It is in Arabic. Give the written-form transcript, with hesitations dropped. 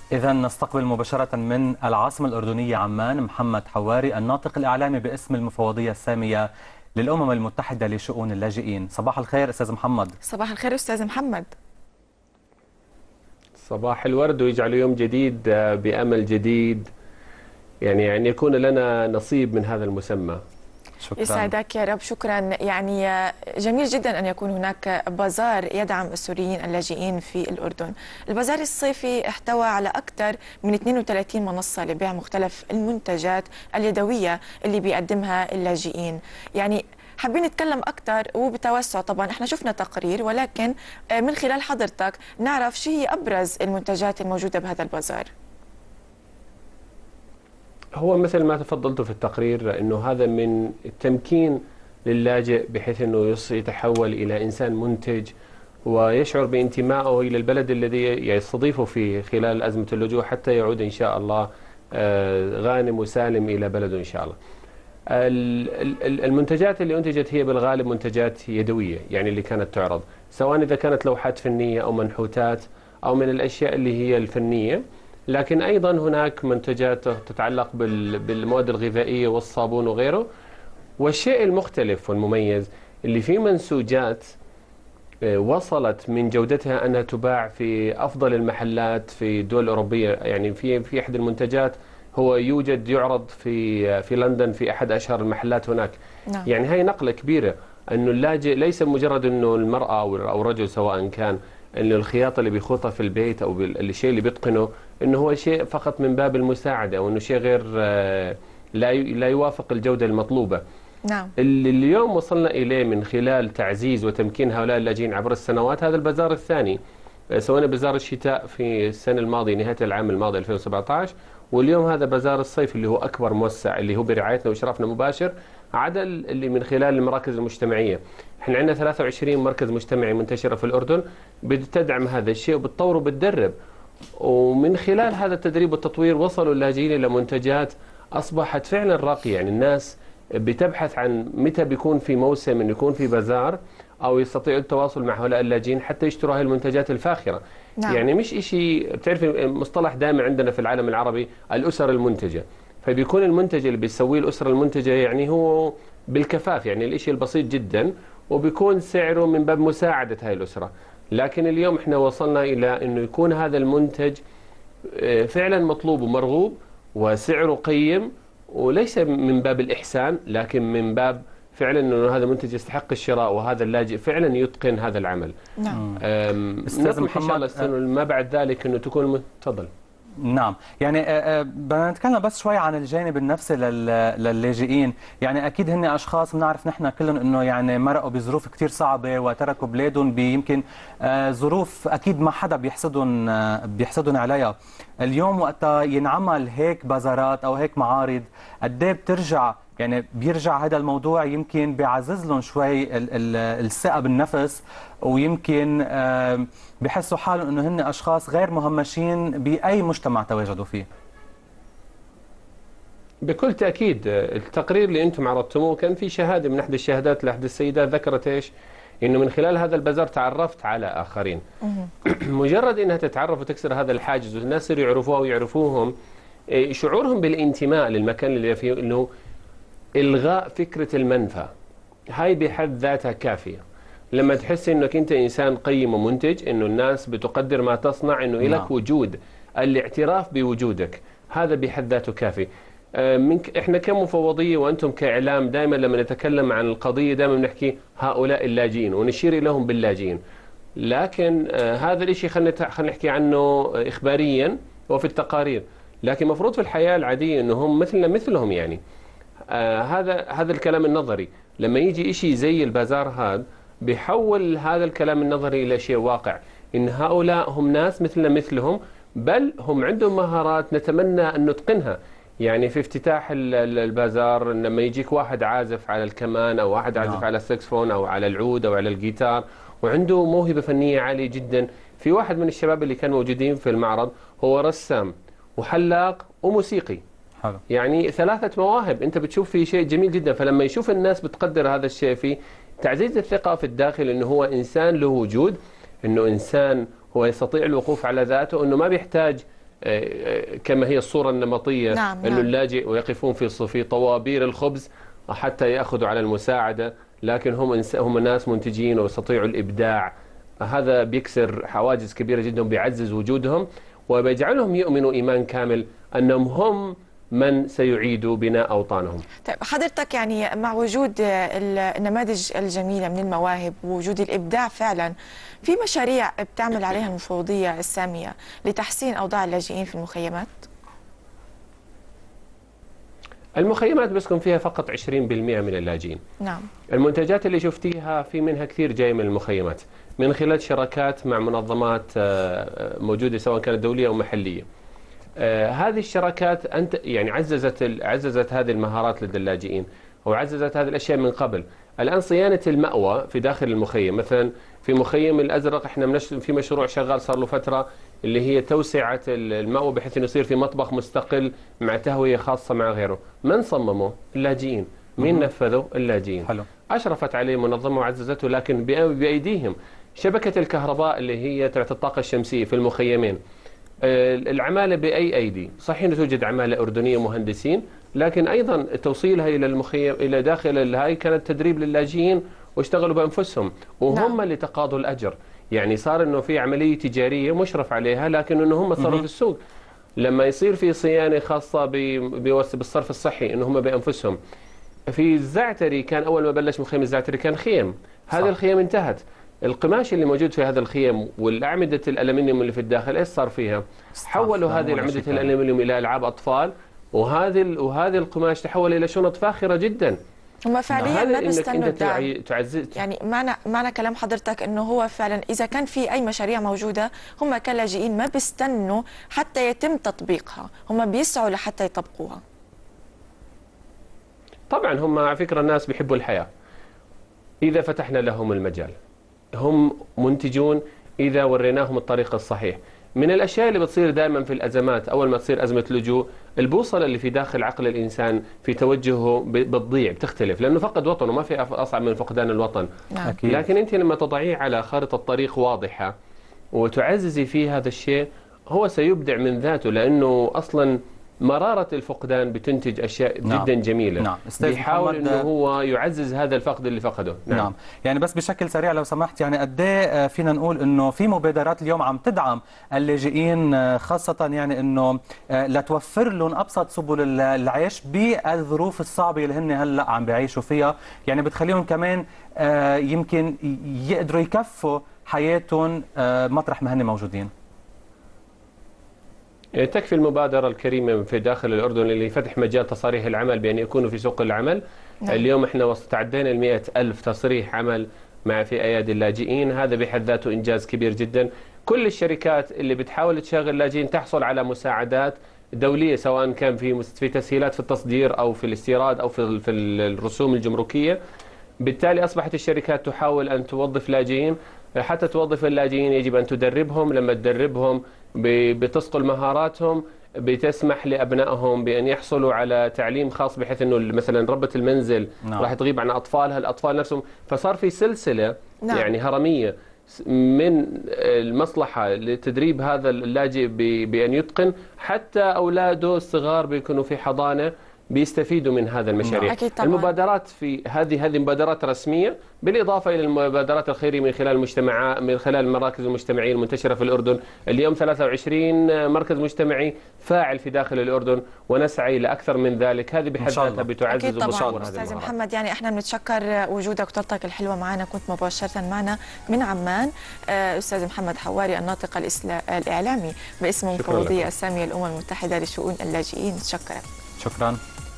إذا نستقبل مباشرة من العاصمة الأردنية عمان محمد حواري، الناطق الإعلامي باسم المفوضية السامية للأمم المتحدة لشؤون اللاجئين. صباح الخير أستاذ محمد. صباح الخير أستاذ محمد. صباح الورد ويجعل يوم جديد بأمل جديد، يعني أن يكون لنا نصيب من هذا المسمى. شكرا. يسعدك يا رب. شكرا. يعني جميل جدا أن يكون هناك بازار يدعم السوريين اللاجئين في الأردن. البازار الصيفي احتوى على أكثر من 32 منصة لبيع مختلف المنتجات اليدوية اللي بيقدمها اللاجئين. يعني حابين نتكلم أكثر وبتوسع. طبعا احنا شفنا تقرير، ولكن من خلال حضرتك نعرف شو هي أبرز المنتجات الموجودة بهذا البازار. هو مثل ما تفضلت في التقرير أنه هذا من التمكين للاجئ بحيث أنه يتحول إلى إنسان منتج ويشعر بانتمائه إلى البلد الذي يستضيفه في خلال أزمة اللجوء، حتى يعود إن شاء الله غانم وسالم إلى بلده إن شاء الله. المنتجات اللي أنتجت هي بالغالب منتجات يدوية، يعني اللي كانت تعرض سواء إذا كانت لوحات فنية أو منحوتات أو من الأشياء اللي هي الفنية، لكن أيضا هناك منتجات تتعلق بالمواد الغذائية والصابون وغيره. والشيء المختلف والمميز اللي فيه منسوجات وصلت من جودتها أنها تباع في أفضل المحلات في الدول الأوروبية. يعني في أحد المنتجات هو يعرض في لندن في أحد أشهر المحلات هناك. نعم. يعني هاي نقلة كبيرة، أنه اللاجئ ليس مجرد أنه المرأة أو الرجل سواء كان، أنه الخياطة اللي بيخوطها في البيت أو الشيء اللي بيتقنه أنه هو شيء فقط من باب المساعدة، أو أنه شيء غير لا يوافق الجودة المطلوبة. نعم. اللي اليوم وصلنا إليه من خلال تعزيز وتمكين هؤلاء اللاجئين عبر السنوات، هذا البازار الثاني. سوينا بازار الشتاء في السنة الماضية، نهاية العام الماضي 2017، واليوم هذا بازار الصيف اللي هو أكبر موسع، اللي هو برعايتنا وإشرافنا مباشر، عدا اللي من خلال المراكز المجتمعية. احنا عندنا 23 مركز مجتمعي منتشرة في الأردن بتدعم هذا الشيء وبتطور وبتدرب. ومن خلال هذا التدريب والتطوير وصلوا اللاجئين إلى منتجات أصبحت فعلا راقية. يعني الناس بتبحث عن متى بيكون في موسم انه يكون في بازار او يستطيعوا التواصل مع هؤلاء اللاجئين حتى يشتروا هذه المنتجات الفاخره. نعم. يعني مش شيء، بتعرفي مصطلح دائما عندنا في العالم العربي الاسر المنتجه، فبيكون المنتج اللي بيسويه الاسره المنتجه يعني هو بالكفاف، يعني الشيء البسيط جدا، وبيكون سعره من باب مساعده هاي الاسره. لكن اليوم احنا وصلنا الى انه يكون هذا المنتج فعلا مطلوب ومرغوب وسعره قيم، وليس من باب الإحسان لكن من باب فعلا أنه هذا منتج يستحق الشراء وهذا اللاجئ فعلا يتقن هذا العمل. نعم. أستاذ محمد إن شاء الله السنة ما بعد ذلك أنه تكون تفضل. نعم، يعني بدنا نتكلم بس شوي عن الجانب النفسي للاجئين. يعني اكيد هن اشخاص بنعرف نحن كلهم انه يعني مرقوا بظروف كثير صعبه وتركوا بلادهم بيمكن ظروف اكيد ما حدا بيحسدهم عليها. اليوم وقتها ينعمل هيك بازارات او هيك معارض، قد ايه بترجع، يعني بيرجع هذا الموضوع يمكن بيعزز لهم شوي الثقة بالنفس، ويمكن بحسوا حالهم انه هن اشخاص غير مهمشين باي مجتمع تواجدوا فيه. بكل تأكيد التقرير اللي أنتم عرضتموه كان في شهادة من أحد الشهادات لأحد السيدات ذكرت إيش؟ إنه من خلال هذا البازار تعرفت على آخرين. مجرد إنها تتعرف وتكسر هذا الحاجز والناس يعرفوها ويعرفوهم، شعورهم بالانتماء للمكان اللي فيه، إنه إلغاء فكرة المنفى هاي بحد ذاتها كافية. لما تحس إنك أنت إنسان قيم ومنتج، إنه الناس بتقدر ما تصنع، إنه لك وجود، الاعتراف بوجودك، هذا بحد ذاته كافي. إحنا كمفوضية وأنتم كإعلام دائما لما نتكلم عن القضية دائما نحكي هؤلاء اللاجئين ونشير إليهم باللاجئين، لكن هذا الإشي خلينا نحكي عنه إخباريا وفي التقارير، لكن مفروض في الحياة العادية إنه هم مثلنا مثلهم. يعني هذا الكلام النظري لما يجي إشي زي البازار هذا بيحول هذا الكلام النظري إلى شيء واقع، إن هؤلاء هم ناس مثلنا مثلهم، بل هم عندهم مهارات نتمنى أن نتقنها. يعني في افتتاح البازار لما يجيك واحد عازف على الكمان أو واحد عازف على السكسفون أو على العود أو على الجيتار وعنده موهبة فنية عالية جدا. في واحد من الشباب اللي كانوا موجودين في المعرض هو رسام وحلاق وموسيقي. حلو. يعني 3 مواهب، انت بتشوف في شيء جميل جدا. فلما يشوف الناس بتقدر هذا الشيء، فيه تعزيز الثقة في الداخل، انه هو انسان له وجود، انه انسان هو يستطيع الوقوف على ذاته، انه ما بيحتاج كما هي الصورة النمطية، نعم. أنه اللاجئ ويقفون في طوابير الخبز حتى يأخذوا على المساعدة، لكن هم ناس منتجين ويستطيعوا الإبداع. هذا بيكسر حواجز كبيرة جدا، بيعزز وجودهم وبيجعلهم يؤمنوا إيمان كامل أنهم هم من سيعيدوا بناء أوطانهم. طيب حضرتك يعني مع وجود النماذج الجميلة من المواهب ووجود الإبداع فعلا، في مشاريع بتعمل عليها المفوضية السامية لتحسين أوضاع اللاجئين في المخيمات؟ المخيمات بيسكن فيها فقط 20% من اللاجئين. نعم. المنتجات اللي شفتيها في منها كثير جاي من المخيمات من خلال شراكات مع منظمات موجودة سواء كانت دولية أو محلية. هذه الشراكات يعني عززت هذه المهارات لدى اللاجئين، وعززت هذه الأشياء من قبل. الآن صيانة المأوى في داخل المخيم، مثلا في مخيم الأزرق احنا في مشروع شغال صار له فترة، اللي هي توسعة المأوى بحيث انه يصير في مطبخ مستقل مع تهوية خاصة مع غيره. من صممه؟ اللاجئين. مين نفذه؟ اللاجئين. حلو. أشرفت عليه منظمة وعززته، لكن بأيديهم. شبكة الكهرباء اللي هي تبعت الطاقة الشمسية في المخيمين، العمالة بأي أيدي؟ صحيح أنه توجد عمالة أردنية مهندسين، لكن أيضا توصيلها إلى المخيم إلى داخل الهاي كانت تدريب للاجئين واشتغلوا بأنفسهم، وهم اللي تقاضوا الأجر. يعني صار أنه في عملية تجارية مشرف عليها، لكن أنه هم صاروا في السوق. لما يصير في صيانة خاصة بالصرف الصحي، أنه هم بأنفسهم. في الزعتري كان أول ما بلش مخيم الزعتري كان خيم، هذه الخيم انتهت. القماش اللي موجود في هذا الخيم والأعمدة الألمنيوم اللي في الداخل إيش صار فيها؟ حولوا هذه الأعمدة الألمنيوم إلى ألعاب أطفال، وهذه القماش تحول إلى شنط فاخرة جدا. هم فعليا ما بيستنوا الدعم. تعزز. يعني معنى كلام حضرتك انه هو فعلا اذا كان في اي مشاريع موجوده، هم كلاجئين ما بيستنوا حتى يتم تطبيقها، هم بيسعوا لحتى يطبقوها. طبعا هم على فكره الناس بيحبوا الحياه، اذا فتحنا لهم المجال هم منتجون، اذا وريناهم الطريق الصحيح. من الاشياء اللي بتصير دائما في الازمات، اول ما تصير ازمه لجوء، البوصله اللي في داخل عقل الانسان في توجهه بتضيع، بتختلف، لانه فقد وطنه. ما في اصعب من فقدان الوطن. نعم. لكن انت لما تضعيه على خارطه طريق واضحه وتعززي فيه هذا الشيء، هو سيبدع من ذاته، لانه اصلا مرارة الفقدان بتنتج أشياء جدا جميلة. نعم. بيحاول أنه هو يعزز هذا الفقد اللي فقده. نعم. يعني بس بشكل سريع لو سمحت، يعني قد ايه فينا نقول أنه في مبادرات اليوم عم تدعم اللاجئين، خاصة يعني أنه لتوفر لهم أبسط سبل العيش بالظروف الصعبة اللي هن هلأ عم بيعيشوا فيها، يعني بتخليهم كمان يمكن يقدروا يكفوا حياتهم مطرح ما هن موجودين. تكفي المبادرة الكريمة في داخل الأردن اللي فتح مجال تصاريح العمل بأن يكونوا في سوق العمل. نعم. اليوم احنا تعدينا 100,000 تصريح عمل في أيادي اللاجئين، هذا بحد ذاته إنجاز كبير جدا. كل الشركات اللي بتحاول تشغل اللاجئين تحصل على مساعدات دولية، سواء كان في تسهيلات في التصدير أو في الاستيراد أو في الرسوم الجمركية. بالتالي أصبحت الشركات تحاول أن توظف لاجئين. حتى توظف اللاجئين يجب أن تدربهم، لما تدربهم بتصقل مهاراتهم، بتسمح لأبنائهم بأن يحصلوا على تعليم خاص، بحيث أنه مثلا ربة المنزل راح تغيب عن أطفالها، الأطفال نفسهم، فصار في سلسلة يعني هرمية من المصلحة لتدريب هذا اللاجئ بأن يتقن، حتى أولاده الصغار بيكونوا في حضانة بيستفيدوا من هذا المشاريع. المبادرات في هذه مبادرات رسمية، بالإضافة إلى المبادرات الخيرية من خلال المجتمعات، من خلال المراكز المجتمعية المنتشرة في الأردن. اليوم 23 مركز مجتمعي فاعل في داخل الأردن، ونسعى لأكثر من ذلك. هذه بحد ذاتها بتعزز وبتطور هذه أستاذ محمد، يعني احنا بنتشكر وجودك وطرتك الحلوة معنا، كنت مباشرة معنا من عمان. أستاذ محمد حواري، الناطق الإعلامي باسم المفوضية السامية للأمم المتحدة لشؤون اللاجئين. شكرا.